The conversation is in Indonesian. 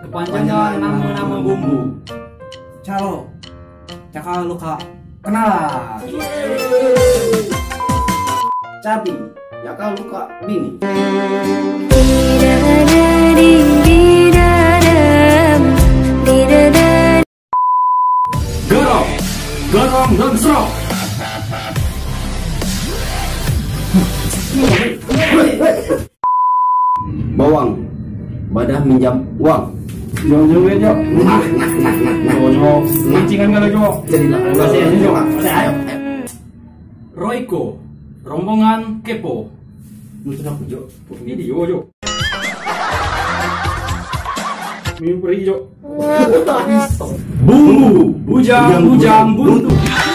Kepanjangan nama bumbu. Calo. Cakal luka. Kenal. Cabi. Yakal luka bini. Garong, garong dan serok. Bawang. Badah minjam uang. Jo ya jo. Jo, mancingan kalau jo. Jadi lah. Ayo. Royko, rombongan kepo. Nonton aku Jo. Video jo. Mimpi jo. Bumbu, bujang buntu.